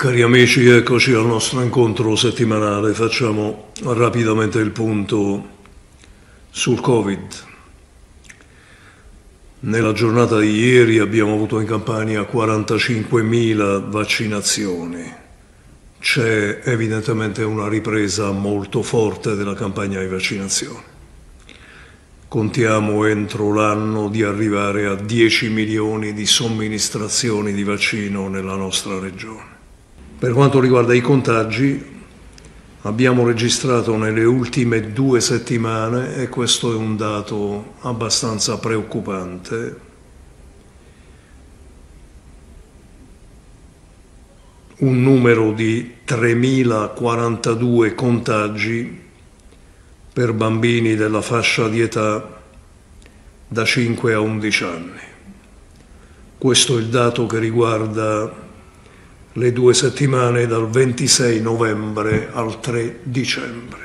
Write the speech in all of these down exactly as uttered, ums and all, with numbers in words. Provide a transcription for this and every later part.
Cari amici, eccoci al nostro incontro settimanale. Facciamo rapidamente il punto sul Covid. Nella giornata di ieri abbiamo avuto in Campania quarantacinquemila vaccinazioni. C'è evidentemente una ripresa molto forte della campagna di vaccinazione. Contiamo entro l'anno di arrivare a dieci milioni di somministrazioni di vaccino nella nostra regione. Per quanto riguarda i contagi, abbiamo registrato nelle ultime due settimane, e questo è un dato abbastanza preoccupante, un numero di tremilaquarantadue contagi per bambini della fascia di età da cinque a undici anni. Questo è il dato che riguarda le due settimane dal ventisei novembre al tre dicembre.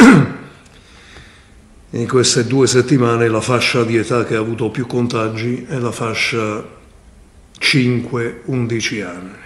In queste due settimane la fascia di età che ha avuto più contagi è la fascia cinque undici anni.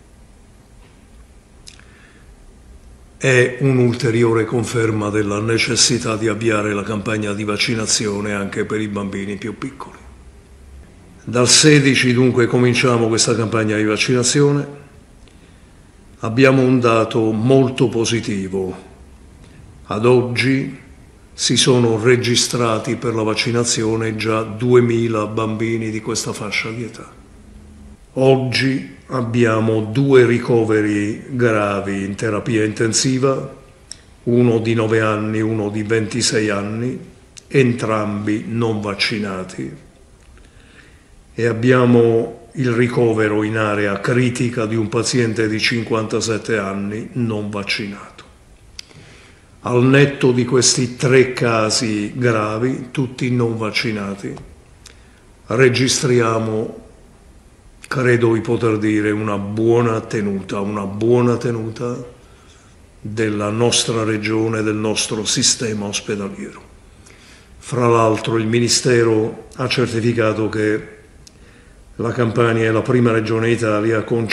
È un'ulteriore conferma della necessità di avviare la campagna di vaccinazione anche per i bambini più piccoli. Dal sedici dunque cominciamo questa campagna di vaccinazione. Abbiamo un dato molto positivo. Ad oggi si sono registrati per la vaccinazione già duemila bambini di questa fascia di età. Oggi abbiamo due ricoveri gravi in terapia intensiva, uno di nove anni, uno di ventisei anni, entrambi non vaccinati, e abbiamo il ricovero in area critica di un paziente di cinquantasette anni non vaccinato. Al netto di questi tre casi gravi, tutti non vaccinati, registriamo, credo di poter dire, una buona tenuta, una buona tenuta della nostra regione, del nostro sistema ospedaliero. Fra l'altro il Ministero ha certificato che la Campania è la prima regione d'Italia con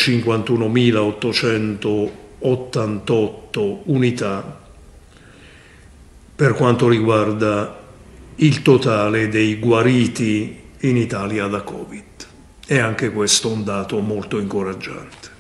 cinquantunomilaottocentottantotto unità per quanto riguarda il totale dei guariti in Italia da Covid. E anche questo è un dato molto incoraggiante.